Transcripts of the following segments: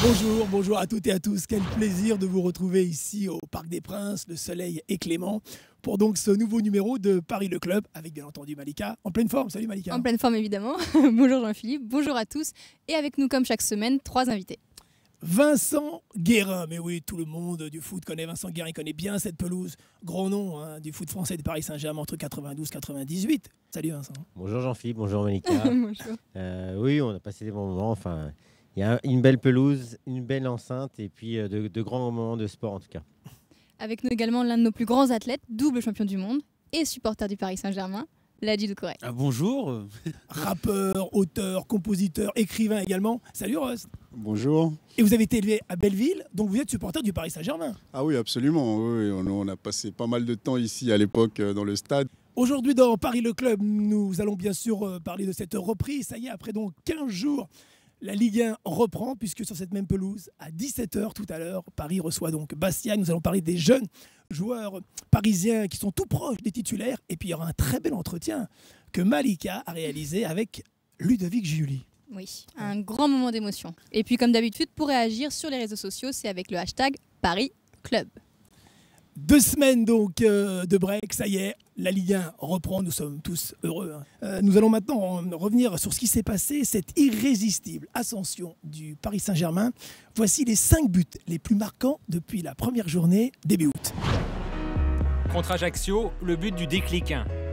Bonjour, bonjour à toutes et à tous. Quel plaisir de vous retrouver ici au Parc des Princes. Le soleil est clément pour donc ce nouveau numéro de Paris le Club avec bien entendu Malika. En pleine forme, salut Malika. En pleine forme évidemment. Bonjour Jean-Philippe, bonjour à tous. Et avec nous comme chaque semaine, 3 invités. Vincent Guérin, mais oui, tout le monde du foot connaît Vincent Guérin, il connaît bien cette pelouse. Grand nom du foot français de Paris Saint-Germain entre 92 et 98. Salut Vincent. Bonjour Jean-Philippe, bonjour Malika. Bonjour. Oui, on a passé des bons moments. Enfin, il y a une belle pelouse, une belle enceinte et puis de grands moments de sport en tout cas. Avec nous également l'un de nos plus grands athlètes, double champion du monde et supporter du Paris Saint-Germain, Ladji Doucouré. Ah, bonjour. Rappeur, auteur, compositeur, écrivain également. Salut Rost. Bonjour. Et vous avez été élevé à Belleville, donc vous êtes supporter du Paris Saint-Germain. Ah oui, absolument. Oui, on a passé pas mal de temps ici à l'époque dans le stade. Aujourd'hui dans Paris le Club, nous allons bien sûr parler de cette reprise. Ça y est, après donc 15 jours, la Ligue 1 reprend puisque sur cette même pelouse, à 17h tout à l'heure, Paris reçoit donc Bastia. Nous allons parler des jeunes joueurs parisiens qui sont tout proches des titulaires. Et puis il y aura un très bel entretien que Malika a réalisé avec Ludovic Giuly. Oui, un grand moment d'émotion. Et puis comme d'habitude, pour réagir sur les réseaux sociaux, c'est avec le hashtag Paris Club. 2 semaines donc de break, ça y est, la Ligue 1 reprend, nous sommes tous heureux. Nous allons maintenant revenir sur ce qui s'est passé, cette irrésistible ascension du Paris Saint-Germain. Voici les 5 buts les plus marquants depuis la première journée début août. Contre Ajaccio, le but du déclic.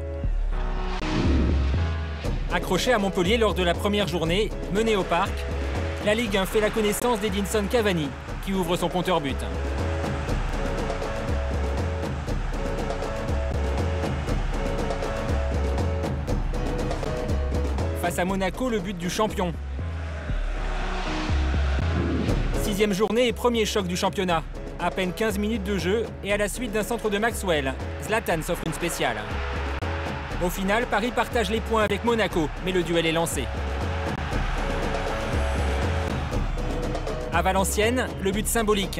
Accroché à Montpellier lors de la première journée, mené au parc, la Ligue 1 fait la connaissance d'Edinson Cavani, qui ouvre son compteur but. Face à Monaco, le but du champion. 6e journée et premier choc du championnat. À peine 15 minutes de jeu et à la suite d'un centre de Maxwell, Zlatan s'offre une spéciale. Au final, Paris partage les points avec Monaco, mais le duel est lancé. À Valenciennes, le but symbolique.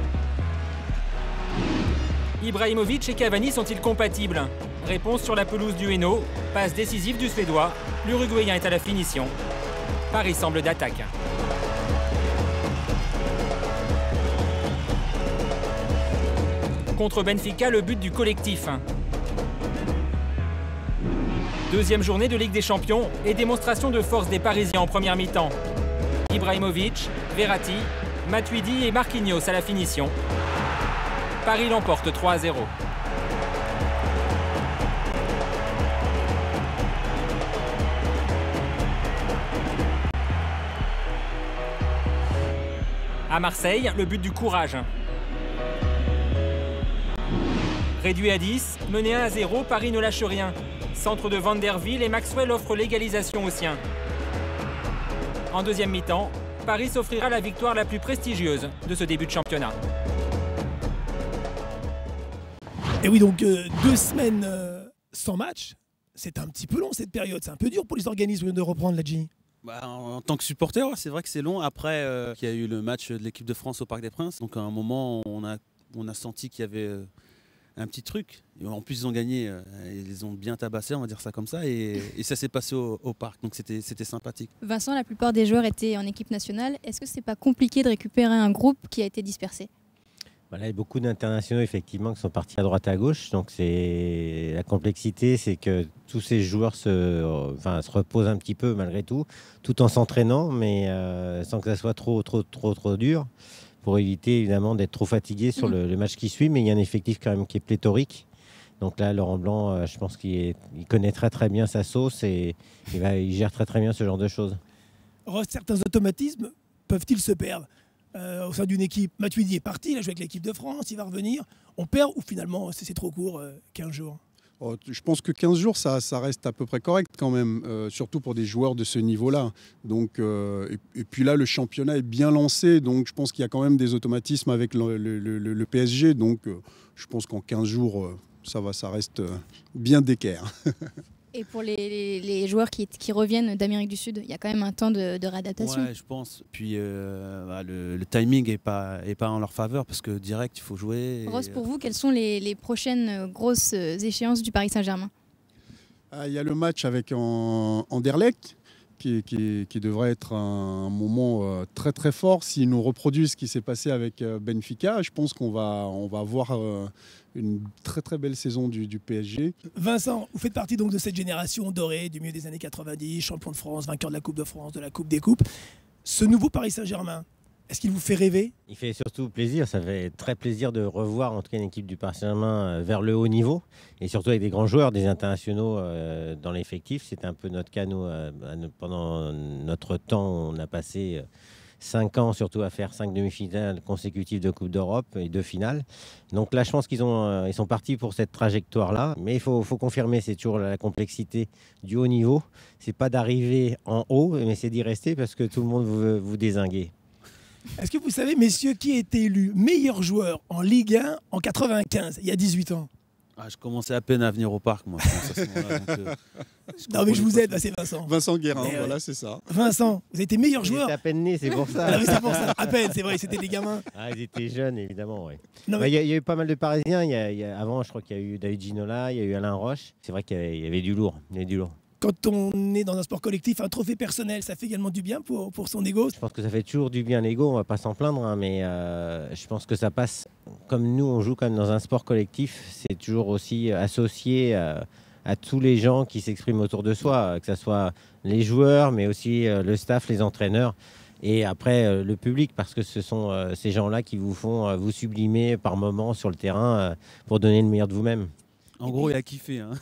Ibrahimovic et Cavani sont-ils compatibles? Réponse sur la pelouse du Hainaut, passe décisive du Suédois, l'Uruguayen est à la finition. Paris semble d'attaque. Contre Benfica, le but du collectif. 2e journée de Ligue des Champions et démonstration de force des Parisiens en première mi-temps. Ibrahimovic, Verratti, Matuidi et Marquinhos à la finition. Paris l'emporte 3-0. À Marseille, le but du courage. Réduit à 10, mené 1-0, Paris ne lâche rien. Centre de Van der Ville et Maxwell offre l'égalisation aux siens. En deuxième mi-temps, Paris s'offrira la victoire la plus prestigieuse de ce début de championnat. Et oui, donc 2 semaines sans match, c'est un petit peu long cette période. C'est un peu dur pour les organismes de reprendre, Ladji. En tant que supporter, c'est vrai que c'est long. Après, il y a eu le match de l'équipe de France au Parc des Princes. Donc à un moment, on a senti qu'il y avait un petit truc. Et en plus, ils ont gagné. Ils les ont bien tabassés, on va dire ça comme ça. Et ça s'est passé au Parc. Donc c'était sympathique. Vincent, la plupart des joueurs étaient en équipe nationale. Est-ce que c'est pas compliqué de récupérer un groupe qui a été dispersé? Voilà, il y a beaucoup d'internationaux effectivement qui sont partis à droite à gauche. Donc la complexité, c'est que tous ces joueurs se reposent un petit peu malgré tout en s'entraînant, mais sans que ça soit trop dur, pour éviter évidemment d'être trop fatigué sur le match qui suit. Mais il y a un effectif quand même qui est pléthorique. Donc là, Laurent Blanc, je pense qu'il connaît très bien sa sauce et il gère très bien ce genre de choses. Certains automatismes peuvent-ils se perdre au sein d'une équipe? Matuidi est parti, il a joué avec l'équipe de France, il va revenir. On perd ou finalement c'est trop court, 15 jours? Je pense que 15 jours, ça reste à peu près correct quand même, surtout pour des joueurs de ce niveau-là. Donc, et puis là, le championnat est bien lancé, donc je pense qu'il y a quand même des automatismes avec le PSG. Donc je pense qu'en 15 jours, ça reste bien d'équerre. Et pour les joueurs qui reviennent d'Amérique du Sud, il y a quand même un temps de réadaptation. Ouais, je pense. Puis le timing n'est pas en leur faveur parce que direct, il faut jouer. Ross, pour vous, quelles sont les prochaines grosses échéances du Paris Saint-Germain? Il y a le match avec Anderlecht. qui devrait être un moment très très fort. S'ils nous reproduisent ce qui s'est passé avec Benfica, je pense qu'on va avoir une très très belle saison du PSG. Vincent, vous faites partie donc de cette génération dorée du milieu des années 90, champion de France, vainqueur de la Coupe de France, de la Coupe des Coupes. Ce nouveau Paris Saint-Germain, est-ce qu'il vous fait rêver? Il fait surtout plaisir, ça fait très plaisir de revoir en tout cas une équipe du Paris Saint-Germain vers le haut niveau et surtout avec des grands joueurs, des internationaux dans l'effectif. C'était un peu notre cas, nous, pendant notre temps, on a passé 5 ans surtout à faire 5 demi-finales consécutives de Coupe d'Europe et 2 finales. Donc là, je pense qu'ils sont partis pour cette trajectoire-là. Mais il faut confirmer, c'est toujours la complexité du haut niveau. C'est pas d'arriver en haut, mais c'est d'y rester parce que tout le monde veut vous dézinguer. Est-ce que vous savez, messieurs, qui a été élu meilleur joueur en Ligue 1 en 95, il y a 18 ans? Je commençais à peine à venir au parc, moi. Je pense, à ce moment-là, donc, Non, mais je vous aide, c'est Vincent. Vincent Guérin, Mais voilà, c'est ça. Vincent, vous avez été meilleur Ils joueur. étaient à peine nés, c'est pour ça. Ah, mais c'est pour ça, à peine, c'est vrai, c'était des gamins. Ah, ils étaient jeunes, évidemment, oui. Non, Il y a eu pas mal de Parisiens. Avant, je crois qu'il y a eu David Ginola, il y a eu Alain Roche. C'est vrai qu'il y avait du lourd. Il y avait du lourd. Quand on est dans un sport collectif, un trophée personnel, ça fait également du bien pour son ego. Je pense que ça fait toujours du bien l'ego, on va pas s'en plaindre, hein, mais je pense que ça passe, comme nous on joue quand même dans un sport collectif, c'est toujours aussi associé à tous les gens qui s'expriment autour de soi, que ce soit les joueurs, mais aussi le staff, les entraîneurs, et après le public, parce que ce sont ces gens-là qui vous font vous sublimer par moments sur le terrain pour donner le meilleur de vous-même. En gros, il a kiffé. Hein.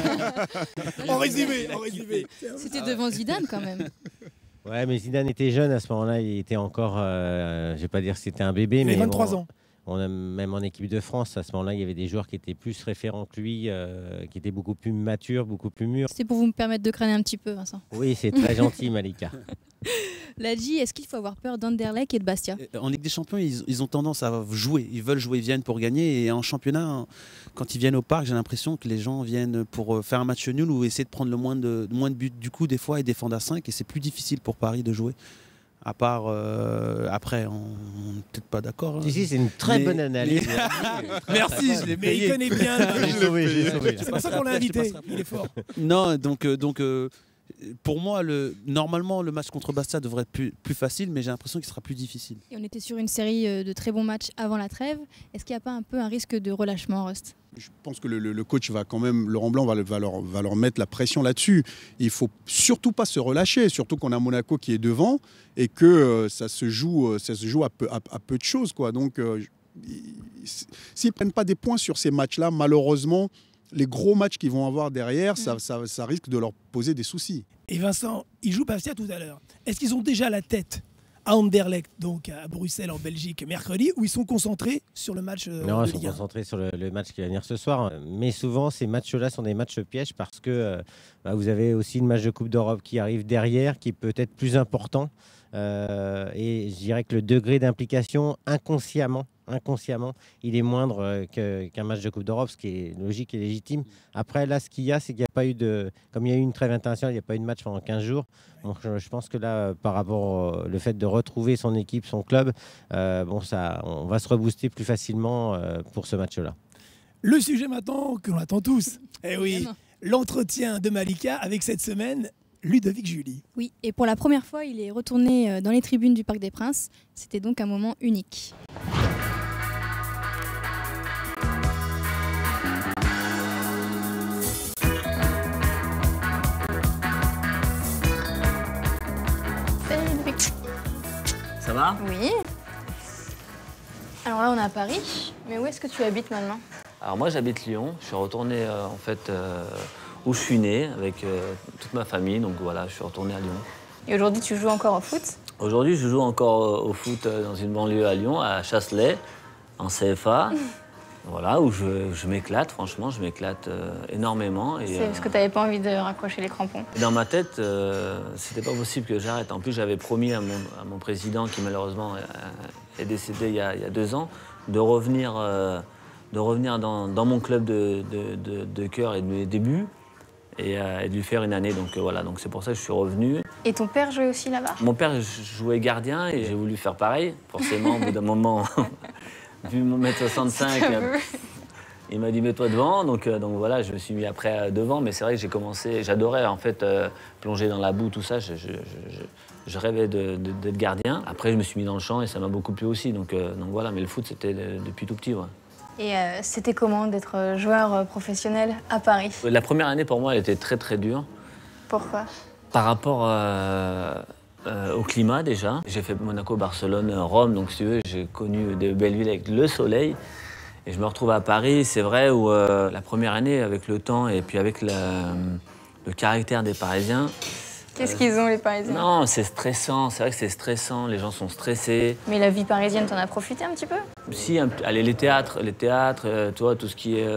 En résumé. C'était devant Zidane quand même. Ouais, mais Zidane était jeune à ce moment-là, il était encore, je vais pas dire que c'était un bébé, Il mais avait 23 ans. Même en équipe de France, à ce moment-là, il y avait des joueurs qui étaient plus référents que lui, qui étaient beaucoup plus matures, beaucoup plus mûrs. C'était pour vous me permettre de crâner un petit peu, Vincent. Oui, c'est très gentil, Malika. Ladji, est-ce qu'il faut avoir peur d'Anderlecht et de Bastia? En Ligue des Champions, ils ont tendance à jouer. Ils veulent jouer, ils viennent pour gagner. Et en championnat, quand ils viennent au parc, j'ai l'impression que les gens viennent pour faire un match nul ou essayer de prendre le moins de buts du coup, des fois, et défendre à 5. Et c'est plus difficile pour Paris de jouer. À part, après, on n'est peut-être pas d'accord. Hein. Ici, c'est une très bonne analyse. Merci, je l'ai Mais il payé. connaît bien. C'est pour ça qu'on l'a invité. Il est fort. Non, donc pour moi, normalement, le match contre Bastia devrait être plus facile, mais j'ai l'impression qu'il sera plus difficile. Et on était sur une série de très bons matchs avant la trêve. Est-ce qu'il n'y a pas un peu un risque de relâchement, Rust? Je pense que le coach va quand même, Laurent Blanc va leur mettre la pression là-dessus. Il ne faut surtout pas se relâcher, surtout qu'on a Monaco qui est devant et que ça se joue à peu de choses, quoi. Donc, s'ils ne prennent pas des points sur ces matchs-là, malheureusement, les gros matchs qu'ils vont avoir derrière, ça risque de leur poser des soucis. Et Vincent, ils jouent Bastia tout à l'heure. Est-ce qu'ils ont déjà la tête à Anderlecht, donc à Bruxelles en Belgique mercredi, où ils sont concentrés sur le match Non, de ils sont Ligue 1? concentrés sur le match qui va venir ce soir. Mais souvent, ces matchs-là sont des matchs pièges parce que vous avez aussi le match de Coupe d'Europe qui arrive derrière, qui peut être plus important. Et je dirais que le degré d'implication inconsciemment, il est moindre qu'un match de Coupe d'Europe, ce qui est logique et légitime. Après, là, ce qu'il y a, c'est qu'il n'y a pas eu comme il y a eu une trêve internationale, il n'y a pas eu de match pendant 15 jours. Donc, je pense que là, par rapport au fait de retrouver son équipe, son club, on va se rebooster plus facilement pour ce match-là. Le sujet maintenant que l'on attend tous. Eh oui, Évidemment. l'entretien de Malika avec cette semaine Ludovic Julie. Oui, et pour la première fois, il est retourné dans les tribunes du Parc des Princes. C'était donc un moment unique. Salut Ludovic. Ça va? Oui. Alors là, on est à Paris. Mais où est-ce que tu habites maintenant? Alors moi j'habite Lyon, je suis retourné en fait où je suis né avec toute ma famille, donc voilà, je suis retourné à Lyon. Et aujourd'hui, tu joues encore au foot? Aujourd'hui je joue encore au foot dans une banlieue à Lyon, à Chasselet, en CFA, voilà, où je m'éclate, franchement, je m'éclate énormément. C'est parce que tu n'avais pas envie de raccrocher les crampons? Dans ma tête, c'était pas possible que j'arrête. En plus j'avais promis à mon président, qui malheureusement est décédé il y a 2 ans, de revenir dans mon club de cœur et de mes débuts et de lui faire une année. Donc voilà, donc c'est pour ça que je suis revenu. Et ton père jouait aussi là-bas? Mon père jouait gardien et j'ai voulu faire pareil. Forcément, au bout d'un moment, vu mon 1m65, Il m'a dit mets-toi devant, donc voilà, je me suis mis après devant, mais c'est vrai que j'ai commencé, j'adorais en fait plonger dans la boue, tout ça, je rêvais d'être gardien. Après je me suis mis dans le champ et ça m'a beaucoup plu aussi, donc voilà, mais le foot c'était depuis tout petit. Ouais. Et c'était comment d'être joueur professionnel à Paris? La première année pour moi elle était très très dure. Pourquoi? Par rapport au climat déjà. J'ai fait Monaco, Barcelone, Rome, donc si tu veux, j'ai connu de belles villes avec le soleil. Et je me retrouve à Paris, c'est vrai, où la première année, avec le temps et puis avec le caractère des Parisiens... Qu'est-ce qu'ils ont, les Parisiens? Non, c'est stressant, c'est vrai que c'est stressant, les gens sont stressés. Mais la vie parisienne, t'en as profité un petit peu? Si, allez, les théâtres, toi, tout ce qui est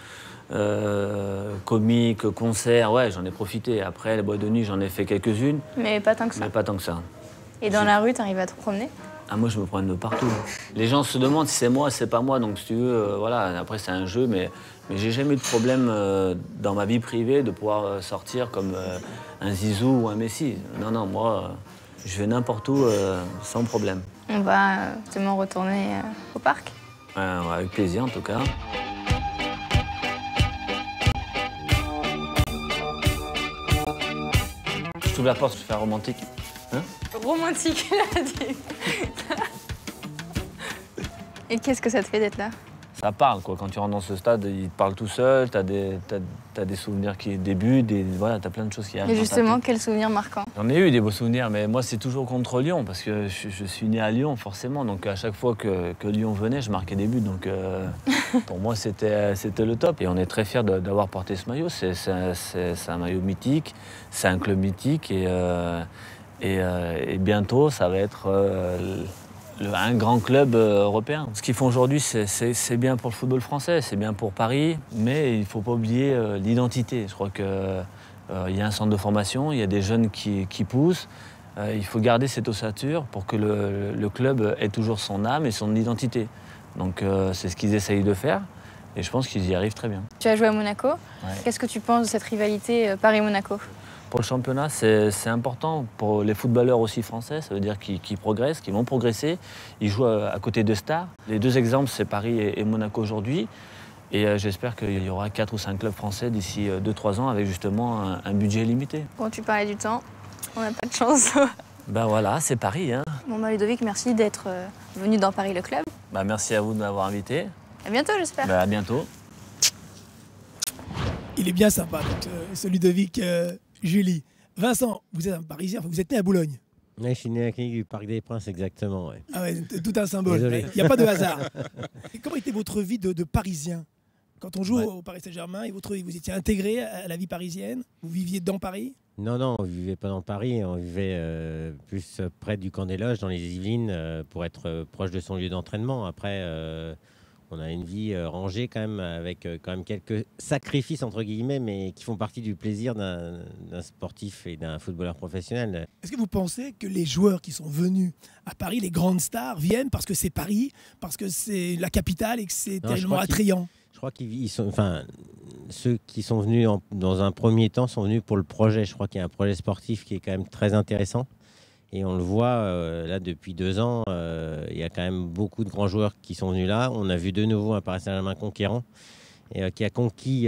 comique, concert, ouais, j'en ai profité. Après, les boîtes de nuit, j'en ai fait quelques-unes. Mais pas tant que ça? Mais pas tant que ça. Et dans la rue, t'arrives à te promener? Ah, moi, je me promène de partout. Les gens se demandent si c'est moi, si c'est pas moi. Donc, si tu veux, voilà, après, c'est un jeu, mais j'ai jamais eu de problème dans ma vie privée de pouvoir sortir comme un Zizou ou un Messi. Non, moi, je vais n'importe où sans problème. On va demain retourner au parc? Avec plaisir, en tout cas. Je t'ouvre la porte, je vais faire romantique. Hein? Romantique, il a dit. Et qu'est-ce que ça te fait d'être là? Ça parle, quoi. Quand tu rentres dans ce stade, il te parle tout seul, t'as des souvenirs qui débutent, voilà, t'as plein de choses qui arrivent. Et justement, quel souvenir marquant? J'en ai eu des beaux souvenirs, mais moi, c'est toujours contre Lyon, parce que je suis né à Lyon, forcément. Donc, à chaque fois que Lyon venait, je marquais des buts. Donc, pour moi, c'était le top. Et on est très fiers d'avoir porté ce maillot. C'est un maillot mythique, c'est un club mythique. Et bientôt, ça va être un grand club européen. Ce qu'ils font aujourd'hui, c'est bien pour le football français, c'est bien pour Paris, mais il ne faut pas oublier l'identité. Je crois qu'il y a un centre de formation, il y a des jeunes qui poussent. Il faut garder cette ossature pour que le club ait toujours son âme et son identité. Donc c'est ce qu'ils essayent de faire. Et je pense qu'ils y arrivent très bien. Tu as joué à Monaco. Ouais. Qu'est-ce que tu penses de cette rivalité Paris-Monaco? Pour le championnat, c'est important. Pour les footballeurs aussi français, ça veut dire qu'ils progressent, qu'ils vont progresser. Ils jouent à côté de stars. Les deux exemples, c'est Paris et Monaco aujourd'hui. Et j'espère qu'il y aura 4 ou 5 clubs français d'ici 2-3 ans avec justement un budget limité. Bon, tu parlais du temps. On n'a pas de chance. Ben voilà, c'est Paris. Hein. Bon, Ludovic, merci d'être venu dans Paris le Club. Ben, merci à vous de m'avoir invité. À bientôt, j'espère. Ben, à bientôt. Il est bien sympa, donc, ce Ludovic Julie. Vincent, vous êtes un Parisien, vous êtes né à Boulogne. Ouais, je suis né à la clinique du Parc des Princes, exactement. Ouais. Ah ouais, tout un symbole. Désolé. Il n'y a pas de hasard. Et comment était votre vie de Parisien? Quand on joue au Paris Saint-Germain, et vous étiez intégré à la vie parisienne? Vous viviez dans Paris? Non, on ne vivait pas dans Paris, on vivait plus près du Camp des Loges, dans les Yvelines, pour être proche de son lieu d'entraînement. Après, on a une vie rangée quand même, avec quand même quelques sacrifices, entre guillemets, mais qui font partie du plaisir d'un sportif et d'un footballeur professionnel. Est-ce que vous pensez que les joueurs qui sont venus à Paris, les grandes stars, viennent parce que c'est Paris, parce que c'est la capitale et que c'est tellement attrayant? Je crois qu'ils sont, enfin, ceux qui sont venus dans un premier temps sont venus pour le projet. Je crois qu'il y a un projet sportif qui est quand même très intéressant. Et on le voit là depuis 2 ans, il y a quand même beaucoup de grands joueurs qui sont venus là. On a vu de nouveau un Paris Saint-Germain conquérant et qui a conquis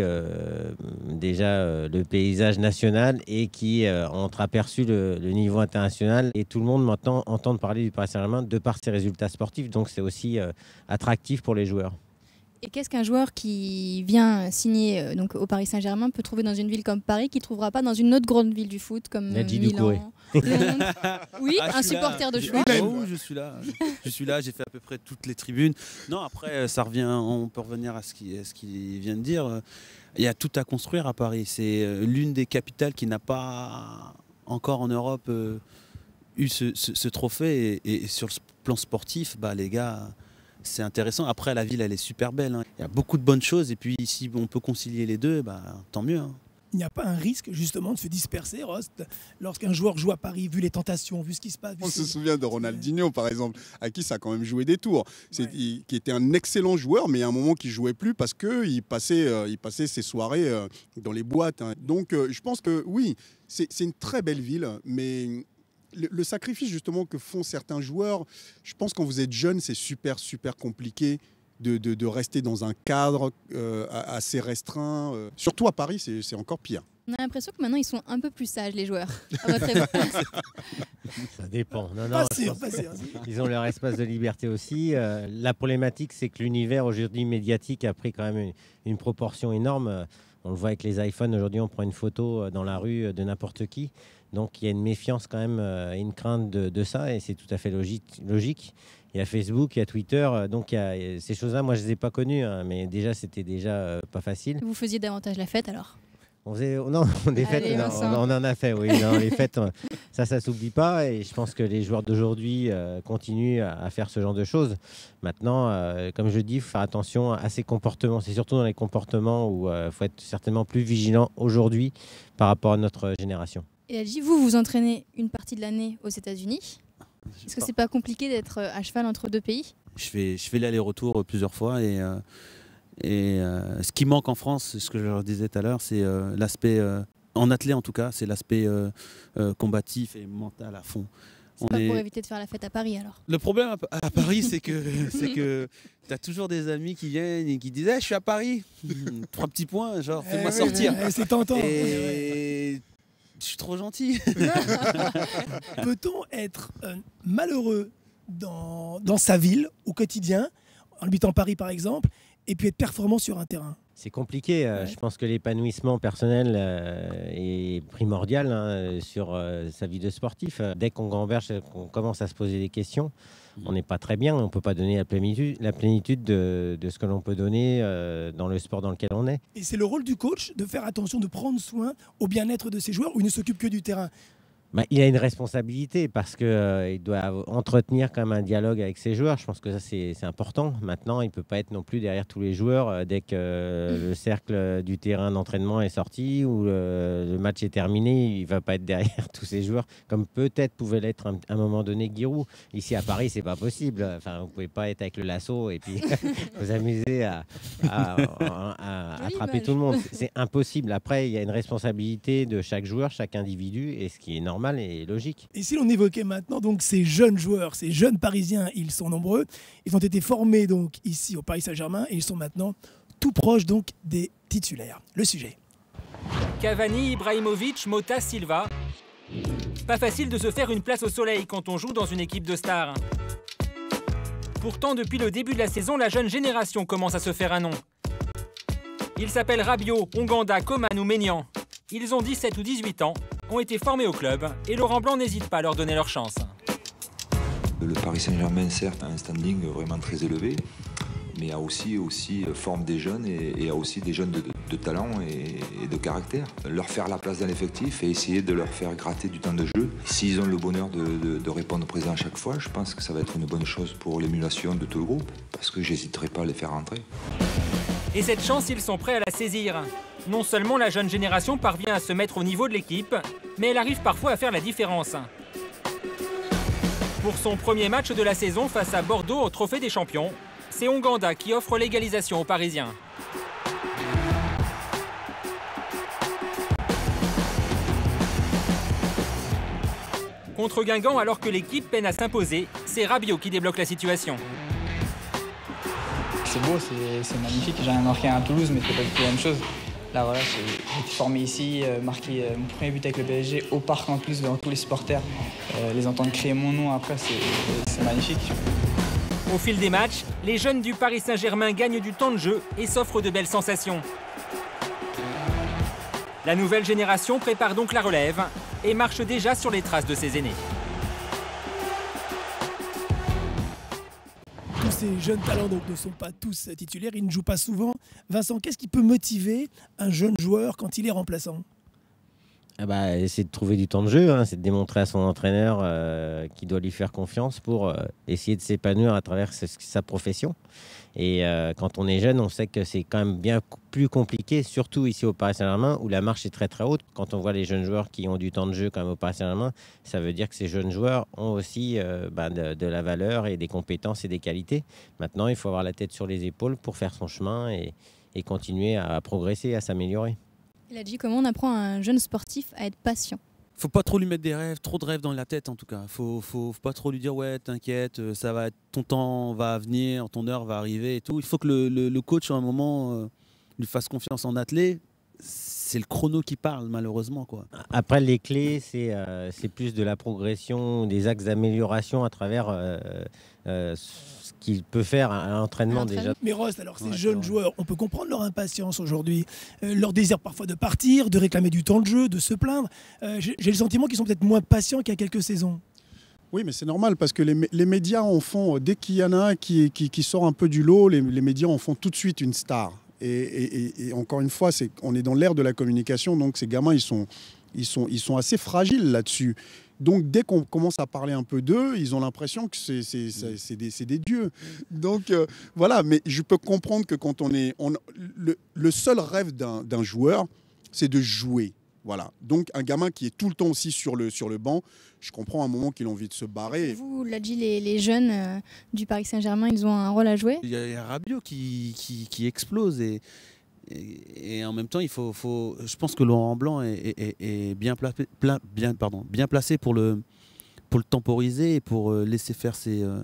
déjà le paysage national et qui a entreaperçu le niveau international. Et tout le monde maintenant entend parler du Paris Saint-Germain de par ses résultats sportifs. Donc c'est aussi attractif pour les joueurs. Et qu'est-ce qu'un joueur qui vient signer donc, au Paris Saint-Germain peut trouver dans une ville comme Paris qu'il ne trouvera pas dans une autre grande ville du foot comme Milan, Londres? Oui, un supporter de choix. Oh, je suis là. Je suis là, j'ai fait à peu près toutes les tribunes. Non, après, ça revient, on peut revenir à ce qu'il vient de dire. Il y a tout à construire à Paris. C'est l'une des capitales qui n'a pas encore en Europe eu ce trophée. Et sur le plan sportif, les gars... C'est intéressant. Après, la ville, elle est super belle. Hein. Il y a beaucoup de bonnes choses. Et puis, si on peut concilier les deux, tant mieux. Hein. Il n'y a pas un risque, justement, de se disperser, Rost, lorsqu'un joueur joue à Paris, vu les tentations, vu ce qui se passe? On se souvient de Ronaldinho, par exemple, à qui ça a quand même joué des tours. Qui était un excellent joueur, mais à un moment qui ne jouait plus parce qu'il passait ses soirées dans les boîtes. Hein. Donc, je pense que, oui, c'est une très belle ville, mais... Le sacrifice justement que font certains joueurs, je pense quand vous êtes jeune, c'est super compliqué de rester dans un cadre assez restreint. Surtout à Paris, c'est encore pire. On a l'impression que maintenant ils sont un peu plus sages, les joueurs. À votre avis? Ça dépend. Non, Pas sûr. Ils ont leur espace de liberté aussi. La problématique, c'est que l'univers aujourd'hui médiatique a pris quand même une proportion énorme. On le voit avec les iPhones. Aujourd'hui, on prend une photo dans la rue de n'importe qui. Donc, il y a une méfiance quand même et une crainte de ça. Et c'est tout à fait logique. Il y a Facebook, il y a Twitter. Donc, il y a ces choses-là, moi, je ne les ai pas connues. Déjà, c'était déjà pas facile. Vous faisiez davantage la fête alors? Des fêtes, on en a fait, oui. Non, les fêtes, ça s'oublie pas. Et je pense que les joueurs d'aujourd'hui continuent à faire ce genre de choses. Maintenant, comme je dis, il faut faire attention à ces comportements. C'est surtout dans les comportements où il faut être certainement plus vigilant aujourd'hui par rapport à notre génération. Et Adji, vous entraînez une partie de l'année aux États-Unis. Est-ce que c'est pas compliqué d'être à cheval entre deux pays? Je fais l'aller-retour plusieurs fois et ce qui manque en France, ce que je leur disais tout à l'heure, c'est l'aspect, en athlète en tout cas, c'est l'aspect combatif et mental à fond. C'est pas pour éviter de faire la fête à Paris alors? Le problème à Paris, c'est que tu as toujours des amis qui viennent et qui disent je suis à Paris, 3 petits points, genre fais-moi sortir. C'est tentant. Et je suis trop gentil. Peut-on être malheureux dans sa ville au quotidien, en habitant Paris par exemple, et puis être performant sur un terrain? C'est compliqué. Je pense que l'épanouissement personnel est primordial sur sa vie de sportif. Dès qu'on gamberge, qu'on commence à se poser des questions, on n'est pas très bien. On ne peut pas donner la plénitude de ce que l'on peut donner dans le sport dans lequel on est. Et c'est le rôle du coach de faire attention, de prendre soin au bien-être de ses joueurs, ou il ne s'occupe que du terrain? Il a une responsabilité parce qu'il doit entretenir quand même un dialogue avec ses joueurs. Je pense que ça, c'est important. Maintenant, il ne peut pas être non plus derrière tous les joueurs dès que le cercle du terrain d'entraînement est sorti ou le match est terminé. Il ne va pas être derrière tous ces joueurs, comme peut-être pouvait l'être à un moment donné Giroud. Ici, à Paris, ce n'est pas possible. Enfin, vous ne pouvez pas être avec le lasso et puis vous amuser à attraper tout le monde. C'est impossible. Après, il y a une responsabilité de chaque joueur, chaque individu, et ce qui est normal et logique. Et si l'on évoquait maintenant donc ces jeunes joueurs, ces jeunes Parisiens, ils sont nombreux, ils ont été formés donc ici au Paris Saint-Germain et ils sont maintenant tout proches donc des titulaires. Le sujet. Cavani, Ibrahimovic, Mota, Silva. Pas facile de se faire une place au soleil quand on joue dans une équipe de stars. Pourtant, depuis le début de la saison, la jeune génération commence à se faire un nom. Ils s'appellent Rabiot, Onganda, Coman ou Maignan. Ils ont 17 ou 18 ans, ont été formés au club et Laurent Blanc n'hésite pas à leur donner leur chance. Le Paris Saint-Germain, certes, a un standing vraiment très élevé, mais a aussi forme des jeunes et a aussi des jeunes de talent et de caractère. Leur faire la place dans l'effectif et essayer de leur faire gratter du temps de jeu. S'ils ont le bonheur de répondre présent à chaque fois, je pense que ça va être une bonne chose pour l'émulation de tout le groupe, parce que j'hésiterai pas à les faire rentrer. Et cette chance, ils sont prêts à la saisir. Non seulement la jeune génération parvient à se mettre au niveau de l'équipe, mais elle arrive parfois à faire la différence. Pour son premier match de la saison face à Bordeaux au Trophée des Champions, c'est Onganda qui offre l'égalisation aux Parisiens. Contre Guingamp, alors que l'équipe peine à s'imposer, c'est Rabiot qui débloque la situation. C'est beau, c'est magnifique. J'ai marqué à Toulouse, mais c'est pas du tout la même chose. Là, voilà, j'ai été formé ici, marqué mon premier but avec le PSG au parc en plus devant tous les supporters. Les entendre crier mon nom après, c'est magnifique. Au fil des matchs, les jeunes du Paris Saint-Germain gagnent du temps de jeu et s'offrent de belles sensations. La nouvelle génération prépare donc la relève et marche déjà sur les traces de ses aînés. Tous ces jeunes talents donc, ne sont pas tous titulaires, ils ne jouent pas souvent. Vincent, qu'est-ce qui peut motiver un jeune joueur quand il est remplaçant ? C'est de trouver du temps de jeu, c'est de démontrer à son entraîneur qu'il doit lui faire confiance pour essayer de s'épanouir à travers sa profession. Et quand on est jeune, on sait que c'est quand même bien plus compliqué, surtout ici au Paris Saint-Germain, où la marche est très très haute. Quand on voit les jeunes joueurs qui ont du temps de jeu quand même au Paris Saint-Germain, ça veut dire que ces jeunes joueurs ont aussi de la valeur et des compétences et des qualités. Maintenant, il faut avoir la tête sur les épaules pour faire son chemin et continuer à progresser, à s'améliorer. Il a dit comment on apprend à un jeune sportif à être patient. faut pas trop lui mettre trop de rêves dans la tête en tout cas. Faut pas trop lui dire ouais t'inquiète, ton temps va venir, ton heure va arriver et tout. Il faut que le coach à un moment lui fasse confiance en athlète. C'est le chrono qui parle malheureusement quoi. Après les clés c'est plus de la progression, des axes d'amélioration à travers ce qu'il peut faire à l'entraînement déjà. Mais Rost, alors ces jeunes joueurs, on peut comprendre leur impatience aujourd'hui, leur désir parfois de partir, de réclamer du temps de jeu, de se plaindre. J'ai le sentiment qu'ils sont peut-être moins patients qu'il y a quelques saisons. Oui, mais c'est normal parce que les médias en font, dès qu'il y en a un qui sort un peu du lot, les médias en font tout de suite une star. Et encore une fois, on est dans l'ère de la communication, donc ces gamins, ils sont assez fragiles là-dessus. Donc dès qu'on commence à parler un peu d'eux, ils ont l'impression que c'est des dieux. Donc voilà, mais je peux comprendre que quand le seul rêve d'un joueur, c'est de jouer. Voilà. Donc un gamin qui est tout le temps aussi sur le banc, je comprends à un moment qu'il a envie de se barrer. Vous, l'a dit, les jeunes du Paris Saint-Germain, ils ont un rôle à jouer. Il y a Rabiot qui explose et en même temps, je pense que Laurent Blanc est bien placé pour le temporiser et pour laisser faire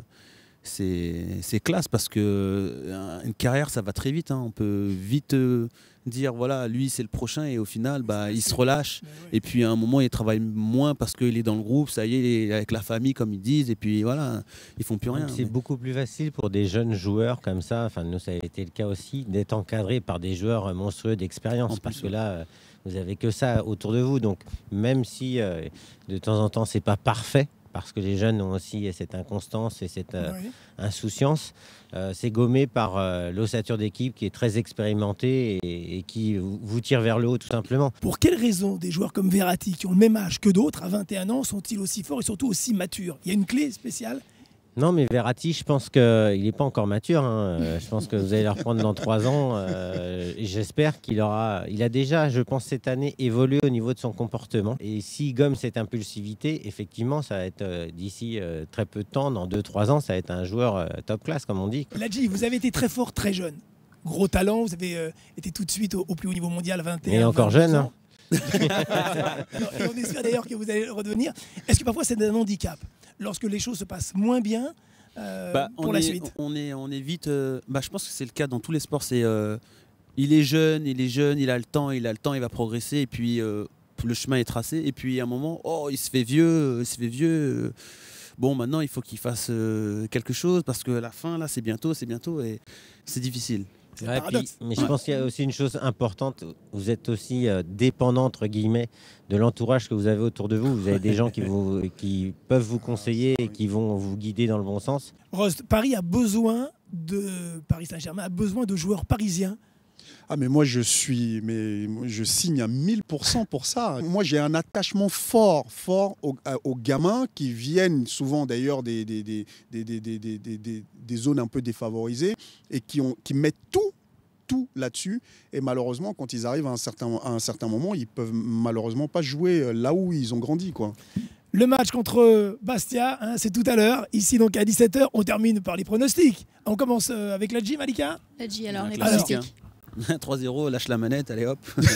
ses classes parce que une carrière, ça va très vite. Hein. On peut vite dire voilà, lui c'est le prochain et au final il se relâche et puis à un moment il travaille moins parce qu'il est dans le groupe, ça y est, il est avec la famille comme ils disent et puis voilà, ils font plus rien. C'est beaucoup plus facile pour des jeunes joueurs comme ça, enfin nous ça a été le cas aussi, d'être encadrés par des joueurs monstrueux d'expérience parce que là vous avez que ça autour de vous, donc même si de temps en temps c'est pas parfait parce que les jeunes ont aussi cette inconstance et cette insouciance. C'est gommé par l'ossature d'équipe qui est très expérimentée et qui vous tire vers le haut tout simplement. Pour quelles raisons des joueurs comme Verratti, qui ont le même âge que d'autres, à 21 ans, sont-ils aussi forts et surtout aussi matures? Il y a une clé spéciale? Non, mais Verratti, je pense qu'il n'est pas encore mature. Hein. Je pense que vous allez le reprendre dans 3 ans. J'espère qu'il aura... Il a déjà, je pense, cette année évolué au niveau de son comportement. Et s'il gomme cette impulsivité, effectivement, ça va être d'ici très peu de temps, dans 2-3 ans, ça va être un joueur top class, comme on dit. Ladji, vous avez été très fort, très jeune. Gros talent, vous avez été tout de suite au plus haut niveau mondial, 21 ans. Et encore jeune, hein. Et on espère d'ailleurs que vous allez redevenir. Est-ce que parfois c'est un handicap lorsque les choses se passent moins bien pour la suite? On est vite. Je pense que c'est le cas dans tous les sports. Il est jeune, il a le temps, il va progresser et puis le chemin est tracé. Et puis à un moment, il se fait vieux. Bon, maintenant il faut qu'il fasse quelque chose parce que la fin là, c'est bientôt et c'est difficile. Ouais, mais je pense qu'il y a aussi une chose importante, vous êtes aussi dépendant entre guillemets de l'entourage que vous avez autour de vous. Vous avez des gens qui peuvent vous conseiller et qui vont vous guider dans le bon sens. Rost, Paris Saint-Germain a besoin de joueurs parisiens. Ah mais moi je signe à 1000% pour ça. Moi j'ai un attachement fort aux gamins qui viennent souvent d'ailleurs des zones un peu défavorisées et qui mettent tout là-dessus. Et malheureusement quand ils arrivent à un certain moment, ils peuvent malheureusement pas jouer là où ils ont grandi, quoi. Le match contre Bastia, c'est tout à l'heure. Ici, donc à 17h, on termine par les pronostics. On commence avec Ladji, Malika. Ladji, alors les pronostics. 3-0, lâche la manette, allez hop.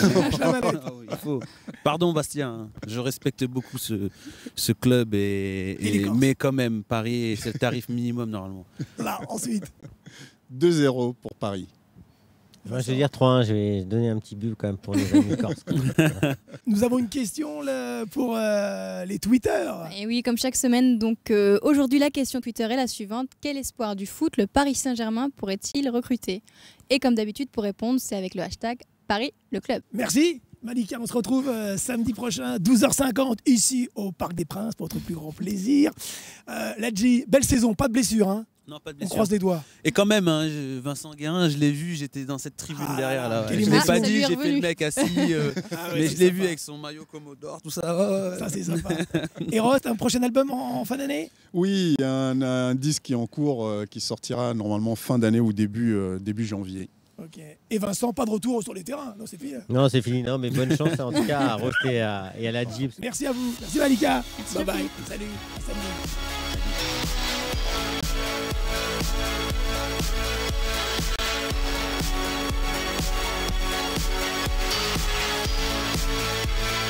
Il faut. Pardon Bastien, je respecte beaucoup ce club, mais quand même, Paris, c'est le tarif minimum normalement. Là, ensuite. 2-0 pour Paris. Moi, je vais dire 3-1, je vais donner un petit but quand même pour les amis corses. Nous avons une question là, pour les Twitter. Et oui, comme chaque semaine, donc aujourd'hui la question Twitter est la suivante. Quel espoir du foot le Paris Saint-Germain pourrait-il recruter? Et comme d'habitude, pour répondre, c'est avec le hashtag Paris le club. Merci Malika, on se retrouve samedi prochain, 12h50, ici au Parc des Princes, pour votre plus grand plaisir. Ladji, belle saison, pas de blessure, hein? Non, pas de blessure. On croise les doigts. Et quand même, Vincent Guérin, je l'ai vu, j'étais dans cette tribune derrière là. Je l'ai pas dit, j'ai fait le mec assis, mais je l'ai vu avec son maillot Commodore, tout ça. Ça c'est sympa. Et Rost, un prochain album en fin d'année? Oui, un disque qui est en cours, qui sortira normalement fin d'année ou début janvier. Ok. Et Vincent, pas de retour sur les terrains? Non, c'est fini. Non, c'est fini. Non, mais bonne chance en tout cas à Rost et à Ladji. Merci à vous. Merci Malika. Bye bye. Salut. Salut.